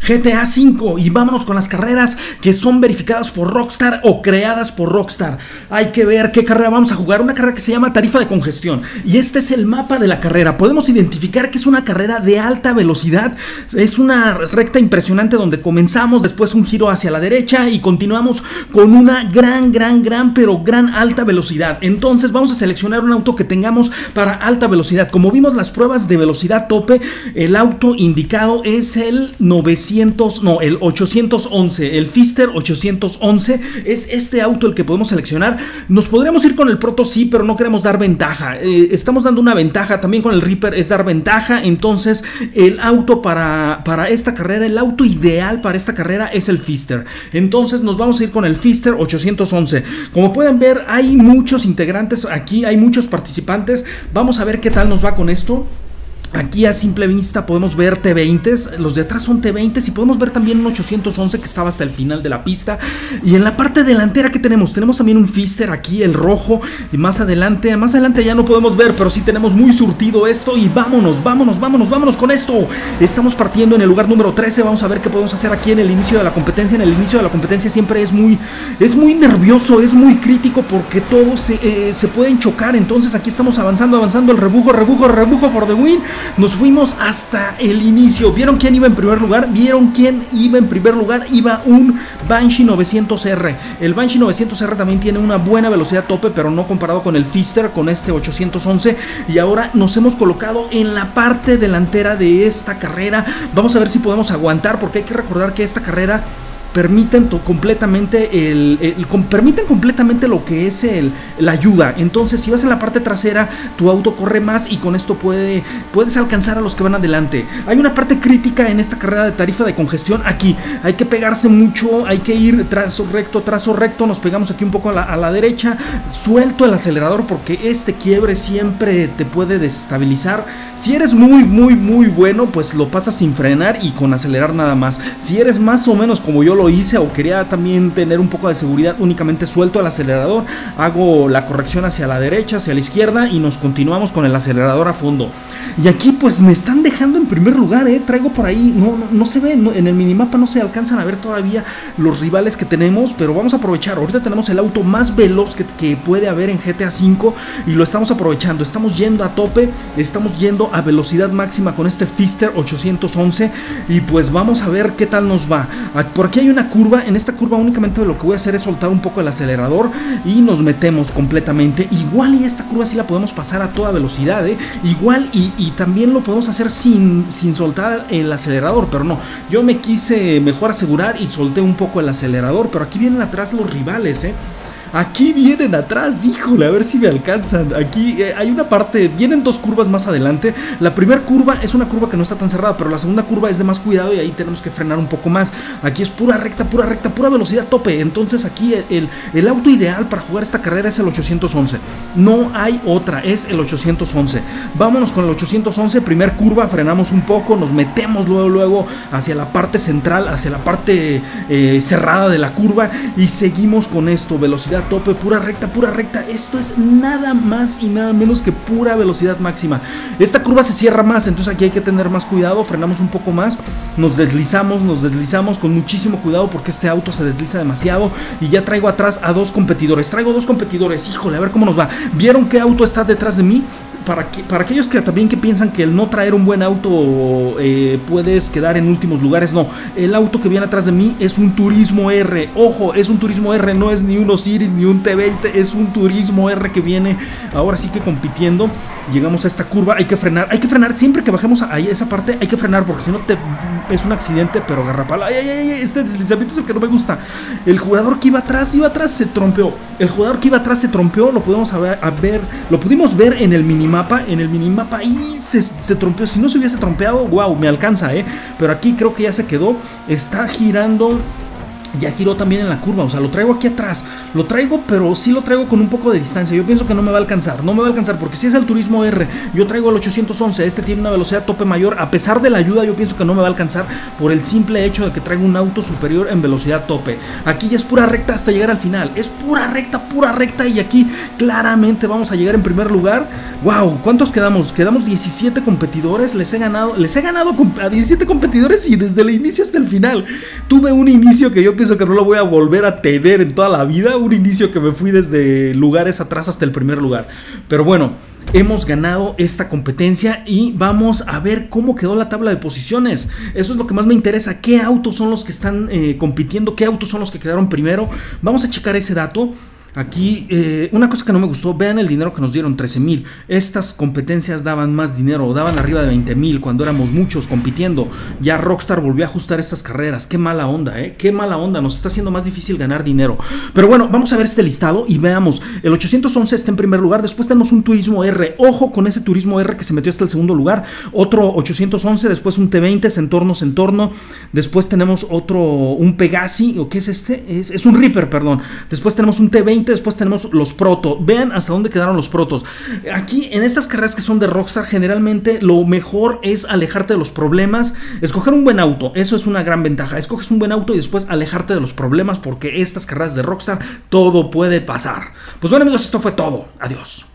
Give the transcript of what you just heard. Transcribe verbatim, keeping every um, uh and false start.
G T A cinco, y vámonos con las carreras que son verificadas por Rockstar o creadas por Rockstar. Hay que ver qué carrera vamos a jugar, una carrera que se llama tarifa de congestión, y este es el mapa de la carrera. Podemos identificar que es una carrera de alta velocidad, es una recta impresionante donde comenzamos, después un giro hacia la derecha y continuamos con una gran, gran, gran, pero gran alta velocidad. Entonces vamos a seleccionar un auto que tengamos para alta velocidad. Como vimos las pruebas de velocidad tope, el auto indicado es el novecientos, no, el ochocientos once, el Fister ochocientos once, es este auto el que podemos seleccionar. Nos podríamos ir con el Proto, sí, pero no queremos dar ventaja, eh, estamos dando una ventaja, también con el Reaper es dar ventaja. Entonces el auto para, para esta carrera, el auto ideal para esta carrera es el Fister. Entonces nos vamos a ir con el Fister ochocientos once. Como pueden ver, hay muchos integrantes aquí, hay muchos participantes. Vamos a ver qué tal nos va con esto. Aquí a simple vista podemos ver T veinte, los de atrás son T veinte y podemos ver también un ochocientos once que estaba hasta el final de la pista. Y en la parte delantera, ¿qué tenemos? Tenemos también un Fister aquí, el rojo, y más adelante, más adelante ya no podemos ver, pero sí tenemos muy surtido esto. Y vámonos, vámonos, vámonos, vámonos con esto. Estamos partiendo en el lugar número trece, vamos a ver qué podemos hacer aquí en el inicio de la competencia. En el inicio de la competencia siempre es muy, es muy nervioso, es muy crítico porque todos se, eh, se pueden chocar. Entonces aquí estamos avanzando, avanzando, el rebujo, rebujo, rebujo por The Win. Nos fuimos hasta el inicio. ¿Vieron quién iba en primer lugar? ¿Vieron quién iba en primer lugar? Iba un Banshee novecientos R. El Banshee novecientos R también tiene una buena velocidad tope, pero no comparado con el Fister, con este ochocientos once. Y ahora nos hemos colocado en la parte delantera de esta carrera. Vamos a ver si podemos aguantar, porque hay que recordar que esta carrera permiten completamente el, el, el com, permiten completamente lo que es el, la ayuda. Entonces si vas en la parte trasera, tu auto corre más y con esto puede, puedes alcanzar a los que van adelante. Hay una parte crítica en esta carrera de tarifa de congestión. Aquí hay que pegarse mucho, hay que ir trazo recto, trazo recto. Nos pegamos aquí un poco a la, a la derecha, suelto el acelerador porque este quiebre siempre te puede desestabilizar. Si eres muy muy muy bueno, pues lo pasas sin frenar y con acelerar nada más. Si eres más o menos como yo lo hice, o quería también tener un poco de seguridad, únicamente suelto el acelerador, hago la corrección hacia la derecha, hacia la izquierda y nos continuamos con el acelerador a fondo. Y aquí pues me están dejando en primer lugar, eh, traigo por ahí, no, no, no se ve, no, en el minimapa no se alcanzan a ver todavía los rivales que tenemos, pero vamos a aprovechar. Ahorita tenemos el auto más veloz que, que puede haber en G T A cinco y lo estamos aprovechando. Estamos yendo a tope, estamos yendo a velocidad máxima con este Fister ochocientos once y pues vamos a ver qué tal nos va. Por aquí hay una curva, en esta curva únicamente lo que voy a hacer es soltar un poco el acelerador y nos metemos completamente. Igual y esta curva sí la podemos pasar a toda velocidad, ¿eh? Igual y, y también lo podemos hacer sin, sin soltar el acelerador, pero no, yo me quise mejor asegurar y solté un poco el acelerador, pero aquí vienen atrás los rivales, ¿eh? Aquí vienen atrás, híjole, a ver si me alcanzan. Aquí eh, hay una parte, vienen dos curvas más adelante. La primera curva es una curva que no está tan cerrada, pero la segunda curva es de más cuidado y ahí tenemos que frenar un poco más. Aquí es pura recta, pura recta, pura velocidad tope. Entonces aquí el, el, el auto ideal para jugar esta carrera es el ochocientos once. No hay otra, es el ochocientos once. Vámonos con el ochocientos once, primer curva, frenamos un poco, nos metemos luego, luego hacia la parte central, hacia la parte eh, cerrada de la curva y seguimos con esto, velocidad tope, pura recta, pura recta. Esto es nada más y nada menos que pura velocidad máxima. Esta curva se cierra más, entonces aquí hay que tener más cuidado. Frenamos un poco más, nos deslizamos, nos deslizamos con muchísimo cuidado porque este auto se desliza demasiado. Y ya traigo atrás a dos competidores, traigo dos competidores, híjole, a ver cómo nos va. ¿Vieron qué auto está detrás de mí? Para, que, para aquellos que también que piensan que el no traer un buen auto eh, puedes quedar en últimos lugares, no, el auto que viene atrás de mí es un Turismo R, ojo, es un Turismo R, no es ni un Osiris ni un T veinte, es un Turismo R que viene ahora sí que compitiendo. Llegamos a esta curva, hay que frenar, hay que frenar siempre que bajemos a esa parte, hay que frenar porque si no te es un accidente, pero garrapala. Ay, ay, ay, este deslizamiento es el que no me gusta. El jugador que iba atrás, iba atrás, se trompeó. El jugador que iba atrás se trompeó, lo podemos a ver, a ver lo pudimos ver en el minimapa, en el minimapa y se, se trompeó. Si no se hubiese trompeado, wow, me alcanza, eh. Pero aquí creo que ya se quedó, está girando. Ya giró también en la curva, o sea, lo traigo aquí atrás. Lo traigo, pero sí lo traigo con un poco de distancia. Yo pienso que no me va a alcanzar, no me va a alcanzar, porque si es el Turismo R, yo traigo el ochocientos once, este tiene una velocidad tope mayor. A pesar de la ayuda, yo pienso que no me va a alcanzar por el simple hecho de que traigo un auto superior en velocidad tope. Aquí ya es pura recta hasta llegar al final. Es pura recta, pura recta, y aquí claramente vamos a llegar en primer lugar. Wow, ¿cuántos quedamos? Quedamos diecisiete competidores, les he ganado, les he ganado a diecisiete competidores y desde el inicio hasta el final. Tuve un inicio que yo pienso que no lo voy a volver a tener en toda la vida, un inicio que me fui desde lugares atrás hasta el primer lugar. Pero bueno, hemos ganado esta competencia y vamos a ver cómo quedó la tabla de posiciones. Eso es lo que más me interesa, qué autos son los que están eh, compitiendo, qué autos son los que quedaron primero. Vamos a checar ese dato. Aquí, eh, una cosa que no me gustó, vean el dinero que nos dieron, trece mil. Estas competencias daban más dinero, daban arriba de veinte mil cuando éramos muchos compitiendo. Ya Rockstar volvió a ajustar estas carreras. Qué mala onda, eh, qué mala onda, nos está haciendo más difícil ganar dinero. Pero bueno, vamos a ver este listado y veamos. El ochocientos once está en primer lugar, después tenemos un Turismo R. Ojo con ese Turismo R que se metió hasta el segundo lugar. Otro ochocientos once, después un T veinte, Centorno, Centorno. Después tenemos otro, un Pegasi, ¿o qué es este? Es, es un Reaper, perdón. Después tenemos un T veinte. Después tenemos los proto. Vean hasta dónde quedaron los protos. Aquí en estas carreras que son de Rockstar, generalmente lo mejor es alejarte de los problemas, escoger un buen auto. Eso es una gran ventaja. Escoges un buen auto y después alejarte de los problemas, porque estas carreras de Rockstar todo puede pasar. Pues bueno, amigos, esto fue todo. Adiós.